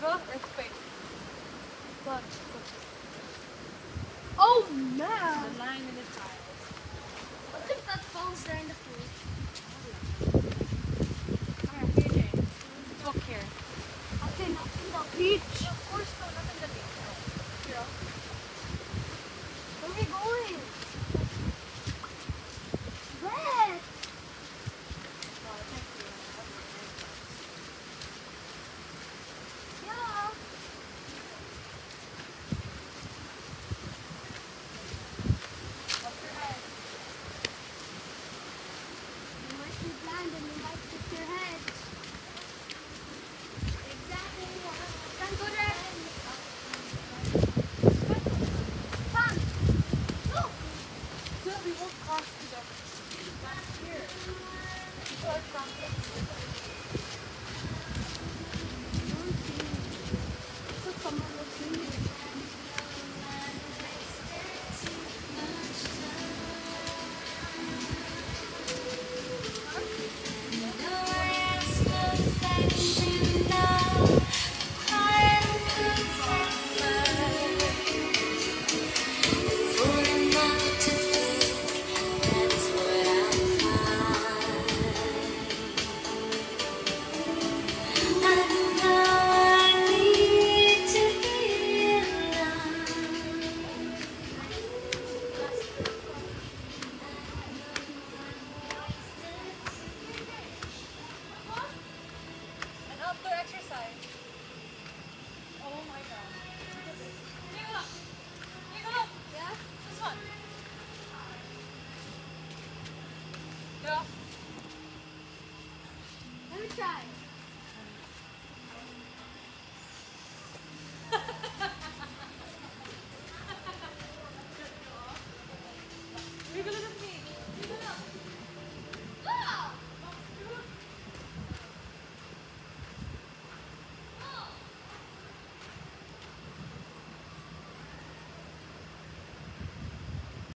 Draw earthquake. Flood. Oh man! The line in the tiles. What if that falls there in the fridge? Alright, PJ. Let's walk here. Okay, not in the beach. Of course, no, not in the beach. Here. Where are we going? Where? Yeah. You might be blind and you might hit your head. Exactly. Can't go there. Come. Go. So we won't cross to the back here. Short from it. Don't see me. So someone will see me. An outdoor exercise. Oh my god. Take a look. Take a look. Yeah? This one. Yeah. Let me try.